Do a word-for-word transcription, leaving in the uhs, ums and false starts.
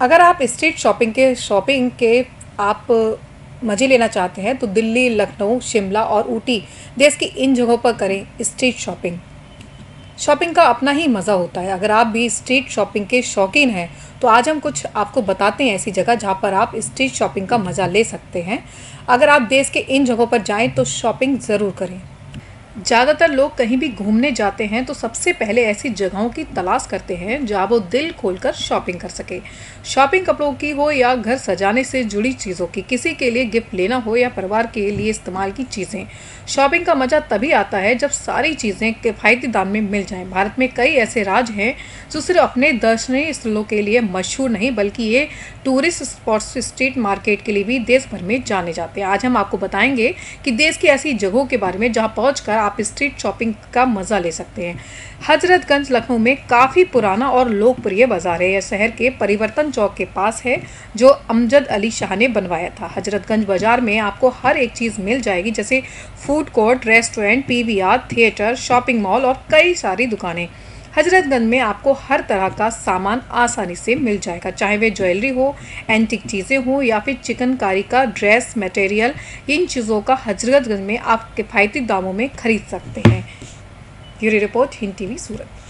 अगर आप street shopping के शॉपिंग के आप मज़े लेना चाहते हैं तो दिल्ली, लखनऊ, शिमला और ऊटी देश की इन जगहों पर करें स्ट्रीट शॉपिंग। शॉपिंग का अपना ही मज़ा होता है। अगर आप भी स्ट्रीट शॉपिंग के शौकीन हैं तो आज हम कुछ आपको बताते हैं ऐसी जगह जहां पर आप स्ट्रीट शॉपिंग का मज़ा ले सकते हैं। अगर आप देश के इन जगहों पर जाएं तो शॉपिंग ज़रूर करें। ज़्यादातर लोग कहीं भी घूमने जाते हैं तो सबसे पहले ऐसी जगहों की तलाश करते हैं जहां वो दिल खोलकर शॉपिंग कर सके। शॉपिंग कपड़ों की हो या घर सजाने से जुड़ी चीज़ों की, किसी के लिए गिफ्ट लेना हो या परिवार के लिए इस्तेमाल की चीज़ें। शॉपिंग का मज़ा तभी आता है जब सारी चीज़ें किफ़ायती दाम में मिल जाएं। भारत में कई ऐसे राज्य हैं जो सिर्फ अपने दर्शनीय स्थलों के लिए मशहूर नहीं बल्कि ये टूरिस्ट स्पॉट्स, स्ट्रीट मार्केट के लिए भी देश भर में जाने जाते हैं। आज हम आपको बताएंगे कि देश की ऐसी जगहों के बारे में जहां पहुंचकर आप स्ट्रीट शॉपिंग का मज़ा ले सकते हैं। हजरतगंज लखनऊ में काफ़ी पुराना और लोकप्रिय बाजार है। यह शहर के परिवर्तन चौक के पास है जो अमजद अली शाह ने बनवाया था। हजरतगंज बाजार में आपको हर एक चीज़ मिल जाएगी, जैसे food court, restaurant, PVR, theatre, shopping mall और कई सारी दुकानें। हजरतगंज में आपको हर तरह का सामान आसानी से मिल जाएगा, चाहे वे ज्वेलरी हो, एंटिक चीज़ें हो या फिर चिकनकारी का ड्रेस मटेरियल। इन चीज़ों का हजरतगंज में आप किफ़ायती दामों में खरीद सकते हैं। ब्यूरो रिपोर्ट, हिंद टीवी, सूरत।